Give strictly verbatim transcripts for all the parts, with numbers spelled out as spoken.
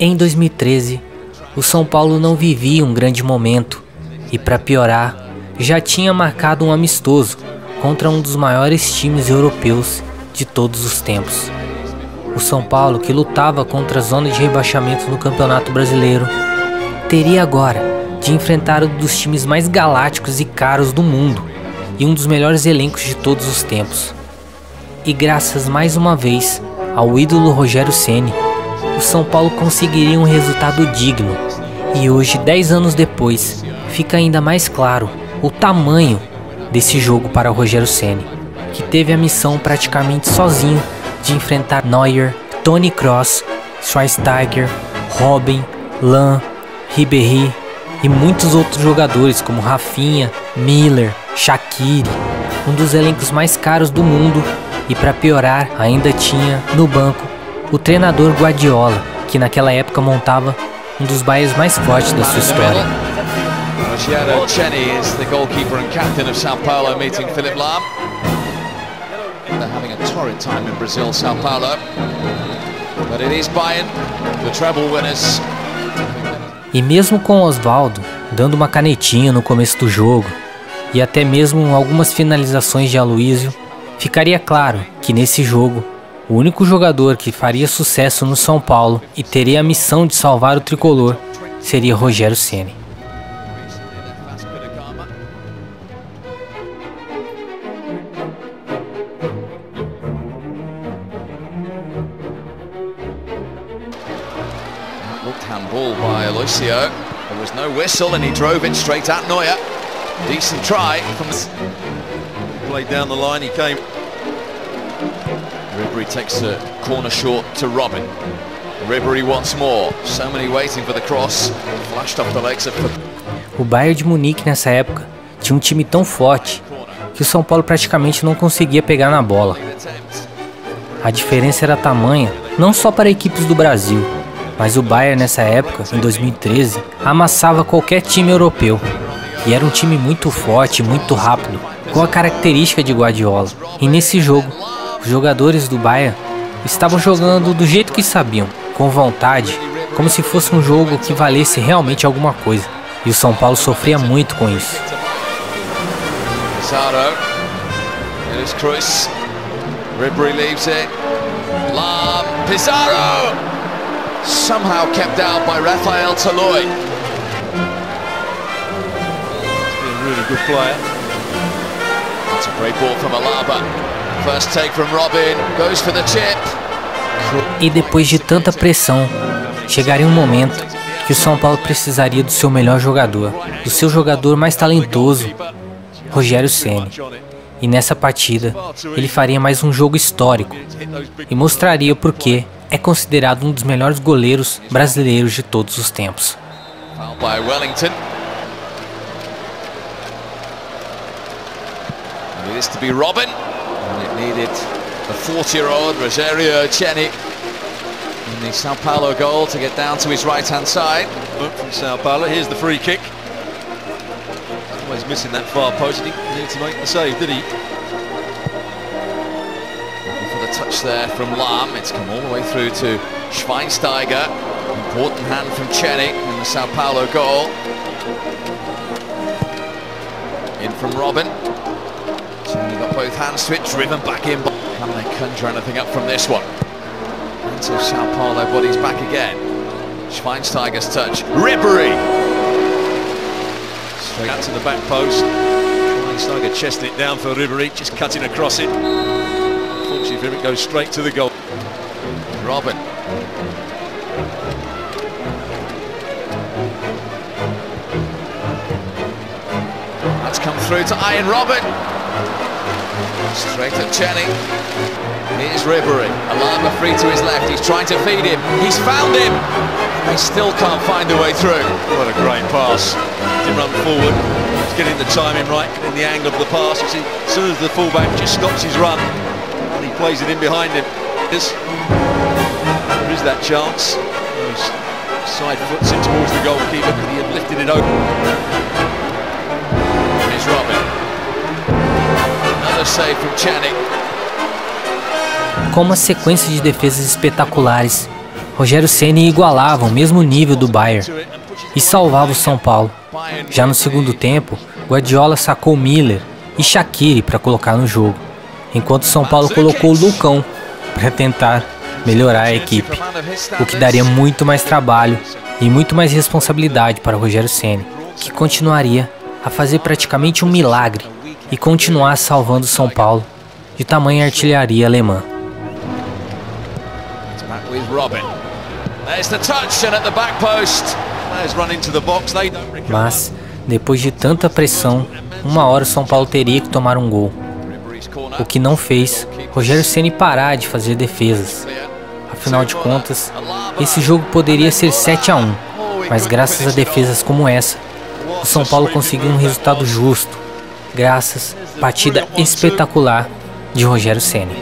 Em dois mil e treze, o São Paulo não vivia um grande momento e, para piorar, já tinha marcado um amistoso contra um dos maiores times europeus de todos os tempos. O São Paulo, que lutava contra a zona de rebaixamento no Campeonato Brasileiro, teria agora de enfrentar um dos times mais galácticos e caros do mundo e um dos melhores elencos de todos os tempos. E graças mais uma vez ao ídolo Rogério Ceni, o São Paulo conseguiria um resultado digno. E hoje, dez anos depois, fica ainda mais claro o tamanho desse jogo para o Rogério Ceni, que teve a missão praticamente sozinho de enfrentar Neuer, Toni Kroos, Schweinsteiger, Robben, Lahm, Ribéry e muitos outros jogadores como Rafinha, Miller, Shaqiri, um dos elencos mais caros do mundo. E para piorar, ainda tinha no banco o treinador Guardiola, que naquela época montava um dos Bayerns mais fortes da sua história. Rogério Ceni is the goalkeeper and captain of São Paulo, meeting Philipp Lahm. They're having a torrid time in Brazil, São Paulo. But it is Bayern, the treble winners. E mesmo com Osvaldo dando uma canetinha no começo do jogo, e até mesmo algumas finalizações de Aloísio, ficaria claro que nesse jogo, o único jogador que faria sucesso no São Paulo e teria a missão de salvar o tricolor seria Rogério Ceni. Looked handball by Aloísio. There was no whistle and he drove it straight at Neuer. Decent try from played down the line, he came. Ribéry takes a corner short to Robben. Ribéry once more. So many waiting for the cross. Flashed off the legs of... O Bayern de Munique nessa época tinha um time tão forte que o São Paulo praticamente não conseguia pegar na bola. A diferença era tamanha, não só para equipes do Brasil, mas o Bayern nessa época, em dois mil e treze, amassava qualquer time europeu. E era um time muito forte, muito rápido, com a característica de Guardiola. E nesse jogo, os jogadores do Bayern estavam jogando do jeito que sabiam, com vontade, como se fosse um jogo que valesse realmente alguma coisa. E o São Paulo sofria muito com isso. Pizarro, here's Kroos. Ribéry leaves it. Lahm, Pizarro! Somehow kept out by Rafael Toloi. Really good player. That's a great ball from Alaba. First take from Robben, goes for the chip. E depois de tanta pressão, chegaria um momento que o São Paulo precisaria do seu melhor jogador, do seu jogador mais talentoso, Rogério Ceni. E nessa partida, ele faria mais um jogo histórico e mostraria o porquê é considerado um dos melhores goleiros brasileiros de todos os tempos. Foul by Wellington. It is to be Robben, and it needed the forty-year-old Rogério Ceni in the São Paulo goal to get down to his right-hand side. From São Paulo, here's the free kick. Always missing that far post. He didn't need to make the save, did he? Looking for the touch there from Lahm. It's come all the way through to Schweinsteiger. Important hand from Ceni in the São Paulo goal. In from Robben. Ceni got both hands to it, driven back in. Can they conjure anything up from this one? Into São Paulo bodies back again. Schweinsteiger's touch. Ribéry! Straight out to the back post. Schweinsteiger chesting it down for Ribéry, just cutting across it. Unfortunately, it goes straight to the goal. Robben. That's come through to Arjen Robben. Straight at Ceni. Here's Ribéry. Alaba free to his left. He's trying to feed him. He's found him. They still can't find a way through. What a great pass. To run forward. He's getting the timing right, getting the angle of the pass. You see, as soon as the fullback just stops his run, and he plays it in behind him. This, there is that chance. He's side foots it towards the goalkeeper because he had lifted it open. Here's Robben. Another save from Ceni. Com uma sequência de defesas espetaculares, Rogério Ceni igualava o mesmo nível do Bayern e salvava o São Paulo. Já no segundo tempo, Guardiola sacou Miller e Shaqiri para colocar no jogo, enquanto o São Paulo colocou o Lucão para tentar melhorar a equipe, o que daria muito mais trabalho e muito mais responsabilidade para Rogério Ceni, que continuaria a fazer praticamente um milagre e continuar salvando São Paulo de tamanha artilharia alemã. Mas, depois de tanta pressão, uma hora o São Paulo teria que tomar um gol, o que não fez Rogério Ceni parar de fazer defesas. Afinal de contas, esse jogo poderia ser sete a um, mas graças a defesas como essa, o São Paulo conseguiu um resultado justo, graças à partida espetacular de Rogério Ceni.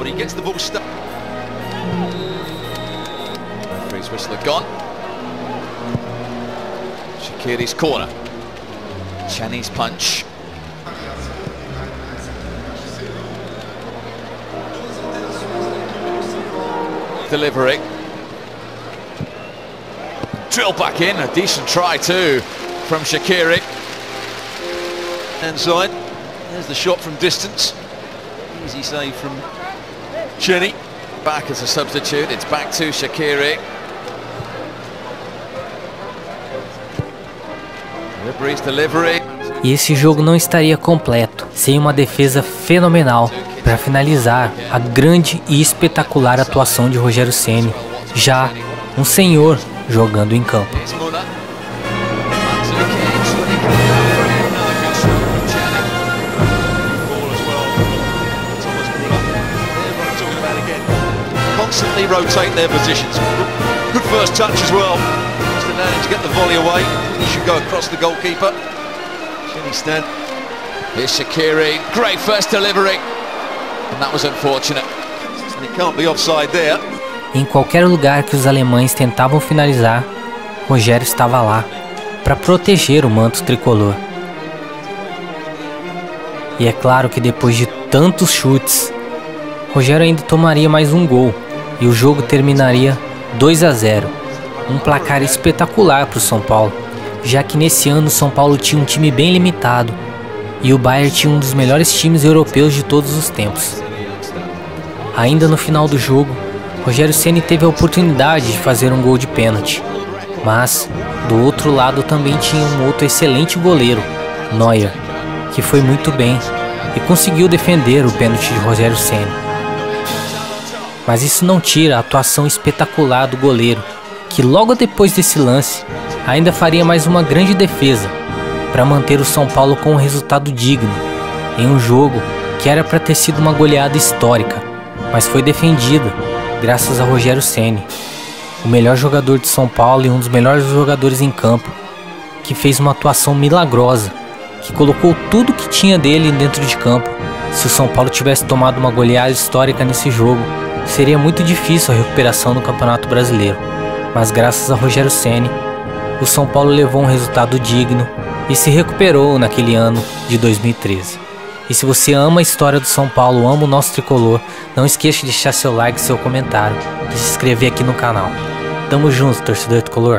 Shaqiri's corner. Cheney's punch. Delivery. Drill back in, a decent try too from Shaqiri. Inside, there's the shot from distance. Easy save from Cheney. Back as a substitute, it's back to Shaqiri. Delivery's delivery. E esse jogo não estaria completo sem uma defesa fenomenal para finalizar a grande e espetacular atuação de Rogério Ceni, já um senhor jogando em campo. Constantly rotate their positions. Good first touch as well. Just learning to get the volley away. He should go across the goalkeeper. Cheney stand. Here's Shaqiri. Great first delivery. And that was unfortunate. And he can't be offside there. Em qualquer lugar que os alemães tentavam finalizar, Rogério estava lá para proteger o manto tricolor. E é claro que depois de tantos chutes, Rogério ainda tomaria mais um gol e o jogo terminaria dois a zero. Um placar espetacular para o São Paulo, já que nesse ano o São Paulo tinha um time bem limitado e o Bayern tinha um dos melhores times europeus de todos os tempos. Ainda no final do jogo, Rogério Ceni teve a oportunidade de fazer um gol de pênalti, mas do outro lado também tinha um outro excelente goleiro, Neuer, que foi muito bem e conseguiu defender o pênalti de Rogério Ceni. Mas isso não tira a atuação espetacular do goleiro, que logo depois desse lance ainda faria mais uma grande defesa para manter o São Paulo com um resultado digno em um jogo que era para ter sido uma goleada histórica, mas foi defendida graças a Rogério Ceni, o melhor jogador de São Paulo e um dos melhores jogadores em campo, que fez uma atuação milagrosa, que colocou tudo que tinha dele dentro de campo. Se o São Paulo tivesse tomado uma goleada histórica nesse jogo, seria muito difícil a recuperação no Campeonato Brasileiro, mas graças a Rogério Ceni, o São Paulo levou um resultado digno e se recuperou naquele ano de dois mil e treze. E se você ama a história do São Paulo, ama o nosso tricolor, não esqueça de deixar seu like, seu comentário e se inscrever aqui no canal. Tamo junto, torcedor tricolor!